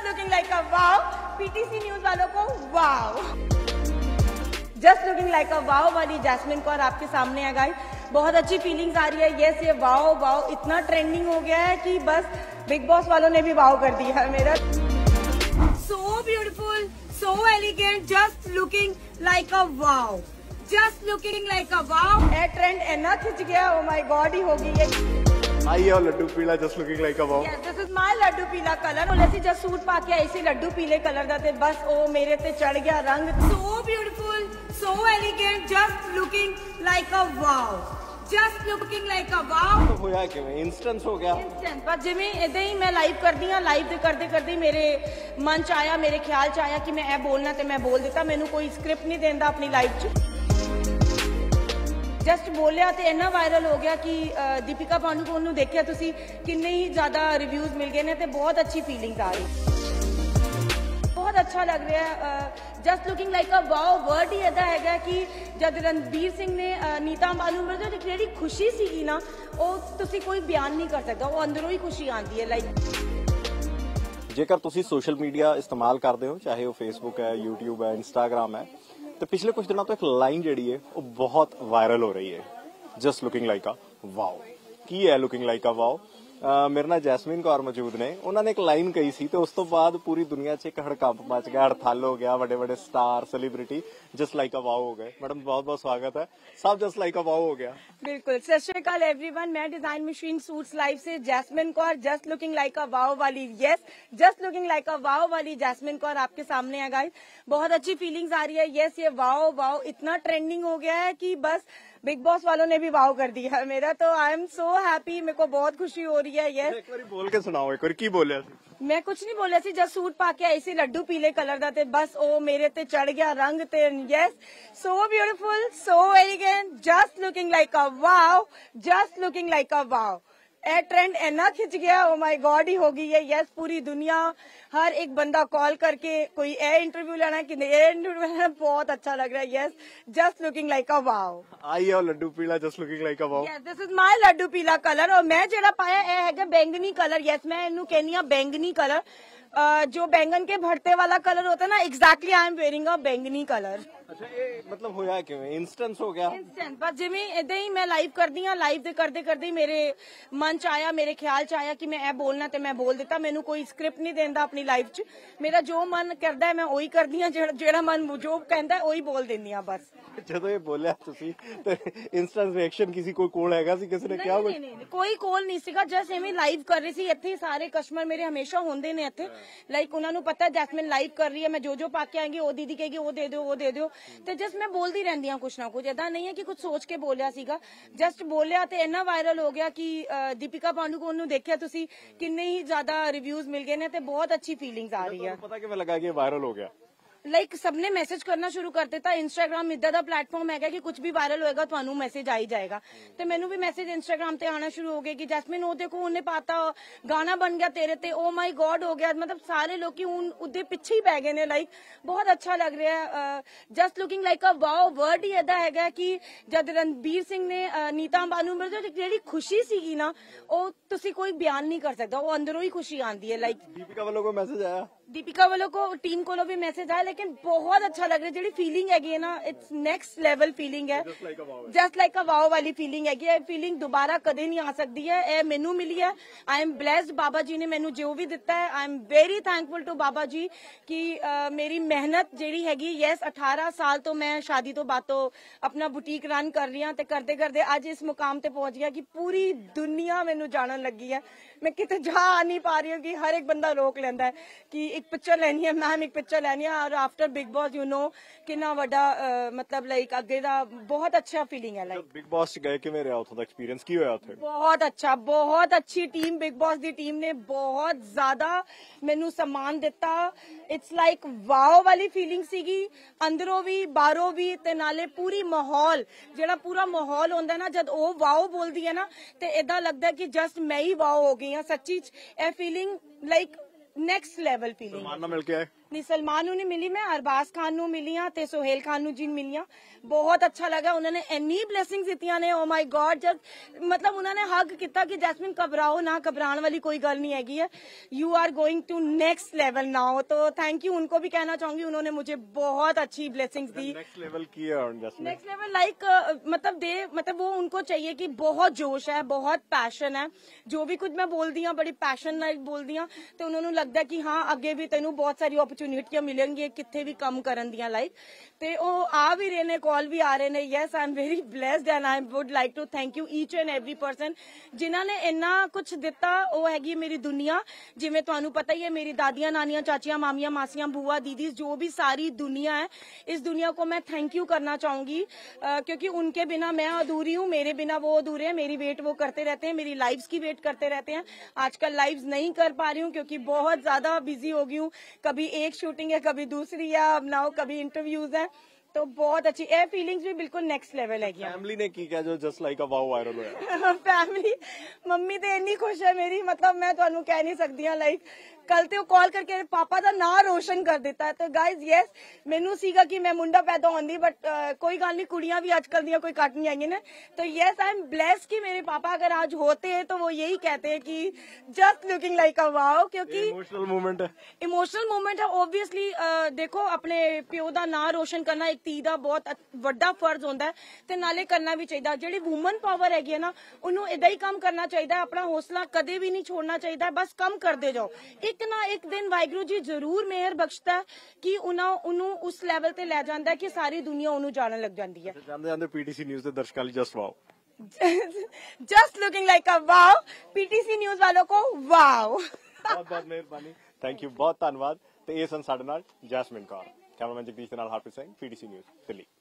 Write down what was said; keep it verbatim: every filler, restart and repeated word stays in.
Looking like a wow, PTC news वालों को वाव। Just looking like a wow वाली जैस्मिन कौर आपके सामने है गाइस। बहुत अच्छी फीलिंग्स आ रही है। यस, ये वाव वाव इतना ट्रेंडिंग हो गया है कि बस बिग बॉस वालों ने भी वाव कर दिया है मेरा। So beautiful, so elegant, just looking like a wow, just looking like a wow. A trend इतना खिंच गया, ओ माय गॉड ही होगी ये। आई और लड्डू पीला just looking like a wow. Yes, this is my laddu peela colour. और ऐसे जस्ट सूट पा के ऐसे लड्डू पीले कलर दा ते बस ओ मेरे ते चढ़ गया रंग। So beautiful, so elegant, just looking like a wow, just looking like a wow. तो होया किवें इंस्टेंस हो गया इंस्टेंट, पर जिवें इदां ही मैं लाइव करदी हां, लाइव दे करदे करदे मेरे मन च आया, मेरे ख्याल च आया कि मैं ए बोलना ते मैं बोल दिता। मैनू कोई स्क्रिप्ट नहीं देंदा अपनी लाइफ च, जस्ट बोलिया तो इन्ना वायरल हो गया कि दीपिका पादुकोण नूं देखिया तुसी किन्ने ही ज्यादा रिव्यूज मिल गए ने ते बहुत अच्छी फीलिंग्स आ रही, बहुत अच्छा लग रहा है। Just looking like a wow word ही इदा है कि जब रणबीर सिंह ने नीता अंबानी ਨੂੰ ਜਿਹੜੀ खुशी ਸੀਗੀ ਨਾ ਉਹ ਤੁਸੀਂ ਕੋਈ ਬਿਆਨ नहीं कर सकता, वो अंदरों ही खुशी आती है। लाइक जेकर तुसी सोशल मीडिया इस्तेमाल करते हो, चाहे वो फेसबुक है, यूट्यूब है, इंस्टाग्राम है, तो पिछले कुछ दिनों तो एक लाइन जी है वो बहुत वायरल हो रही है, just looking like a wow. की है लुकिंग लाइक अ वाव? मेरे नाल जैस्मिन कौर मौजूद ने, उन्होंने एक लाइन कही सी तो उस तो बाद पूरी दुनिया च एक हड़कंप मच गया, हड़थल हो गया, बड़े बड़े star celebrity just like a wow हो गए। मैडम बहुत बहुत स्वागत है, सब जस्ट लाइक अ वाव हो गया। बिल्कुल, सत श्री अकाल एवरीवन, मैं डिजाइन मशीन सूट्स लाइव से Jasmin Kaur, just looking like a wow वाली, yes just looking like a wow वाली जैस्मिन कौर आपके सामने है गाइस। बहुत अच्छी फीलिंग्स आ रही है। यस, ये वाव वाव इतना ट्रेंडिंग हो गया है कि बस बिग बॉस वालों ने भी वाव कर दिया है मेरा, तो आई एम सो हैप्पी, मेरे को बहुत खुशी हो रही है। यस, एक बार बोल के सुनाओ, एक बार की बोलिया सी? मैं कुछ नहीं बोलिया सी, जस्ट सूट पा के ऐसे लड्डू पीले कलर दा ते बस ओ मेरे ते चढ़ गया रंग ते। Yes, so beautiful, so elegant, just looking like a wow, just looking like a wow. A trend इतना खिंच गया, ओ माय गॉड ही होगी ये। यस, पूरी दुनिया, हर एक बंदा कॉल करके कोई ए इंटरव्यू लेना कि नहीं, ए इंटरव्यू लेना, बहुत अच्छा लग रहा है। Yes, just looking like a wow. आई और लड्डू पीला just looking like a wow. Yes, this is my laddu peela colour. और मैं जेड़ा पाया ए हैगा बैंगनी कलर। यस, मैं इनू कहनी आ बैंगनी कलर, जो बैंगन के भरते वाला कलर होता है ना, exactly I am wearing a baingani colour. अच्छा, ये मतलब होया किवें इंस्टेंस हो गया इंस्टेंट, पर जिवें इदां ही मैं लाइव करदी हां, लाइव दे करदे करदे मेरे मन च आया, मेरे ख्याल च आया कि मैं ए बोलना ते मैं बोल दिता। मैनू कोई स्क्रिप्ट नहीं देंदा अपनी लाइफ च, मेरा जो मन करदा है मैं ਉਹੀ करदी हां, जेड़ा मन जो कहंदा है ਉਹੀ बोल दिंदी हां बस। ਜਦੋਂ ਇਹ ਬੋਲਿਆ ਤੁਸੀਂ ਤੇ ਇੰਸਟੈਂਟ ਰਿਐਕਸ਼ਨ ਕਿਸੇ ਕੋਈ ਕੋਲ ਹੈਗਾ ਸੀ, ਕਿਸੇ ਨੇ ਕਿਹਾ ਕੁਝ? ਨਹੀਂ ਨਹੀਂ, ਕੋਈ ਕੋਲ ਨਹੀਂ ਸੀਗਾ, ਜਸ ਐਵੇਂ ਲਾਈਵ ਕਰ ਰਹੀ ਸੀ। ਇੱਥੇ ਸਾਰੇ ਕਸਟਮਰ ਮੇਰੇ ਹਮੇਸ਼ਾ ਹੁੰਦੇ ਨੇ ਇੱਥੇ, ਲਾਈਕ ਉਹਨਾਂ ਨੂੰ ਪਤਾ ਜੈਸਮਿਨ ਲਾਈਵ ਕਰ ਰਹੀ ਹੈ, ਮੈਂ ਜੋ ਜੋ ਪਾ ਕੇ ਆਏਂਗੀ ਉਹ ਦੀਦੀ ਕਹੇਗੀ ਉਹ ਦੇ ਦਿਓ ਉਹ ਦੇ ਦਿਓ, ਤੇ ਜਸ ਮੈਂ ਬੋਲਦੀ ਰਹਿੰਦੀ ਹਾਂ ਕੁਛ ਨਾ ਕੁਛ, ਏਦਾਂ ਨਹੀਂ ਹੈ ਕਿ ਕੁਝ ਸੋਚ ਕੇ ਬੋਲਿਆ ਸੀਗਾ, ਜਸਟ ਬੋਲਿਆ ਤੇ ਇੰਨਾ ਵਾਇਰਲ ਹੋ ਗਿਆ ਕਿ ਦੀਪਿਕਾ ਪਾਦੁਕੋਣ ਨੂੰ ਦੇਖਿਆ ਤੁਸੀਂ ਕਿੰਨੇ ਹੀ ਜ਼ਿਆਦਾ ਰਿਵਿਊਜ਼ ਮਿਲ ਗਏ ਨੇ ਤੇ ਬਹੁਤ ਅੱਛੀ ਫੀਲਿੰਗਸ ਆ ਰਹੀ ਹੈ। ਪਤਾ ਕਿਵੇਂ ਲੱਗਾ ਕਿ ਵਾਇਰਲ ਹੋ ਗਿਆ? ਲਾਈਕ ਸਭ ਨੇ ਮੈਸੇਜ ਕਰਨਾ ਸ਼ੁਰੂ ਕਰ ਦਿੱਤਾ। ਇੰਸਟਾਗ੍ਰਾਮ ਇਦਾਂ ਦਾ ਪਲੇਟਫਾਰਮ ਹੈਗਾ ਕਿ ਕੁਝ ਵੀ ਵਾਇਰਲ ਹੋਏਗਾ ਤੁਹਾਨੂੰ ਮੈਸੇਜ ਆ ਹੀ ਜਾਏਗਾ, ਤੇ ਮੈਨੂੰ ਵੀ ਮੈਸੇਜ ਇੰਸਟਾਗ੍ਰਾਮ ਤੇ ਆਣਾ ਸ਼ੁਰੂ ਹੋ ਗਏ ਕਿ ਜੈਸਮਿਨ ਉਹ ਦੇਖੋ ਉਹਨੇ ਪਾਤਾ ਗਾਣਾ ਬਣ ਗਿਆ ਤੇਰੇ ਤੇ, ਓ ਮਾਈ ਗॉड ਹੋ ਗਿਆ। ਮਤਲਬ ਸਾਰੇ ਲੋਕੀ ਹੁਣ ਉਹਦੇ ਪਿੱਛੇ ਹੀ ਪੈ ਗਏ ਨੇ। ਲਾਈਕ ਬਹੁਤ ਅੱਛਾ ਲੱਗ ਰਿਹਾ ਹੈ। Just looking like a wow word ਹੀ ਇਦਾਂ ਹੈਗਾ ਕਿ ਜਦ रणबीर सिंह ਨੇ ਨੀਤਾ ਅੰਬਾਨੀ ਨੂੰ ਜਿਹੜੀ खुशी ਸੀਗੀ ਨਾ ਉਹ ਤੁਸੀਂ ਕੋਈ ਬਿਆਨ ਨਹੀਂ ਕਰ ਸਕਦਾ, ਉਹ ਅੰਦਰੋਂ ਹੀ खुशी आती है। लाइक दीपिका वालों को मैसेज आया, दीपिका वालों को टीम को भी मैसेज आया, लेकिन बहुत अच्छा लग रहा है। जी फीलिंग है ना, इट्स नेक्स्ट लेवल फीलिंग है, जस्ट लाइक अ वाव वाली फीलिंग है। फीलिंग दोबारा कदे नहीं आ सकती है, ए मैनू मिली है। आई एम ब्लेस्ड, बाबा जी ने मैनू जो भी दिता है, I am very thankful to Baba ji कि uh, मेरी मेहनत जी हैगी। यस, अठारह साल तो मैं शादी तो बाद तो अपना बुटीक रन कर रही हूँ, करते करते अज इस मुकाम ते पहुंच गया कि पूरी दुनिया मैनू जानन लगी है। मैं किते जा नहीं पा रही हूँ कि हर एक बंदा रोक लेंदा है कि एक पिक्चर लेनी है, मैम एक पिक्चर लेनी है। और after Bigg Boss you know कितना वड्डा मतलब लाइक अगे दा बहुत अच्छा फीलिंग है। लाइक बिग बॉस गए किवें रहा उत्थों दा एक्सपीरियंस की होया उत्थे? बहुत अच्छा, बहुत अच्छी टीम, बिग बॉस दी टीम ने बहुत ज्यादा मैनू सम्मान दिता। इट्स लाइक वाओ वाली फीलिंग सीगी, अंदरों भी बाहरों भी, ते नाले पूरी माहौल जेड़ा पूरा माहौल होंदा ना, जद ओ वाओ बोलदी है ना ते इदां लगदा है कि जस्ट मैं ही वाओ हो गई हां। सच्ची ए feeling like next level feeling. सम्मान ना मिल के आए? ਨਹੀਂ ਸਲਮਾਨ ਨੂੰ ਨਹੀਂ ਮਿਲੀ, ਮੈਂ ਅਰਬਾਜ਼ ਖਾਨ ਨੂੰ ਮਿਲੀ ਆ ਤੇ ਸੁਹੇਲ ਖਾਨ ਨੂੰ ਜੀ ਮਿਲੀ ਆ। ਬਹੁਤ ਅੱਛਾ ਲੱਗਾ, ਉਹਨਾਂ ਨੇ ਇੰਨੀ ਬਲੇਸਿੰਗਸ ਦਿੱਤੀਆਂ ਨੇ। ਓ ਮਾਈ ਗॉड, ਜਦ ਮਤਲਬ ਉਹਨਾਂ ਨੇ ਹੱਗ ਕੀਤਾ ਕਿ ਜੈਸਮੀਨ ਘਬਰਾਓ ਨਾ, ਘਬਰਾਉਣ ਵਾਲੀ ਕੋਈ ਗੱਲ नहीं हैगी है, you are going to next level now. तो थैंक यू उनको भी कहना चाहूंगी, उन्होंने मुझे बहुत अच्छी ब्लेसिंग्स दी। नेक्स्ट लेवल की है जैस्मिन? नेक्स्ट लेवल लाइक मतलब दे मतलब वो उनको चाहिए कि बहुत जोश है, बहुत पैशन है, जो भी कुछ मैं बोल दी बड़ी पैशन नाल बोल दी, तो उन्होंने लगता कि हाँ अगे भी तेनू बहुत सारी अपॉर्चुनिटियां मिलेंगी कितने भी कम करन दियां लाइक। ते ओ आ भी रहे ने, कॉल भी आ रहे ने। Yes I am very blessed and I would like to thank you each and every person जिन्हां ने इन्ना कुछ दिता। ओ हैगी मेरी दुनिया, जिवें तुहानू पता ही है मेरी दादियां नानियां चाचियां मामियां मासियां बुआ दीदी जो भी सारी दुनिया है, इस दुनिया को मैं थैंक यू करना चाहूंगी क्योंकि उनके बिना मैं अधूरी हूँ, मेरे बिना वो अधूरे हैं। मेरी वेट वो करते रहते हैं, मेरी लाइव्स की वेट करते रहते हैं। आजकल लाइव्स नहीं कर पा रही हूँ क्योंकि बहुत ज्यादा बिजी हो गई हूँ, कभी एक शूटिंग है कभी दूसरी है, अब नाउ कभी इंटरव्यूज है। तो बहुत अच्छी ए फीलिंग्स भी बिल्कुल नेक्स्ट लेवल है। फैमिली ने की क्या जो just like a wow viral होया? फैमिली मम्मी तो इन्नी खुश है मेरी, मतलब मैं तुहानू कह नहीं सकती हाँ। लाइक कल तो कॉल करके पापा का नाम रोशन कर दिता है। तो गाइज यस मैनू सीगा कि मैं मुंडा पैदा होंदी, बट uh, कोई गल नहीं, कुड़ियां भी आजकल दियां कोई घट नहीं आई ने। तो यस आई एम ब्लेस्ड कि मेरे पापा अगर आज होते हैं तो वो यही कहते हैं कि just looking like a wow, क्योंकि इमोशनल मोमेंट है, इमोशनल मोमेंट है ऑब्वियसली। देखो अपने प्यो का नाम रोशन करना एक धी का बहुत ਵੱਡਾ फर्ज होंदा है ते नाले करना भी चाहिए। जिहड़ी वूमन पावर हैगी है ना, उन्होंने इदां ही काम करना चाहिए, अपना हौसला कदे भी नहीं छोड़ना चाहिए, बस कम करते जाओ। एक ना एक दिन वाहिगुरू जी जरूर मेहर बख्शता है कि उन्होंने उस लैवल ते लै जांदा है कि सारी दुनिया उन्होंने जानन लग जाती है। ਜਾਂਦੇ ਜਾਂਦੇ पीटीसी न्यूज़ ਦੇ ਦਰਸ਼ਕਾਂ ਲਈ just wow, just looking like a wow. PTC news वालों को वाओ। ਬਹੁਤ ਬਹੁਤ ਮਿਹਰਬਾਨੀ, ਥੈਂਕ ਯੂ, ਬਹੁਤ ਧੰਨਵਾਦ। ਤੇ ਇਹ ਸਨ ਸਾਡੇ ਨਾਲ ਜੈਸਮੀਨ ਕੌਰ। ਕੈਮਰਾਮੈਨ ਜਗਦੀਸ਼ ਦੇ ਨਾਲ ਹਰਪ੍ਰੀਤ ਸਿੰਘ, ਪੀਟੀਸੀ ਨਿਊਜ਼ ਦਿੱਲੀ।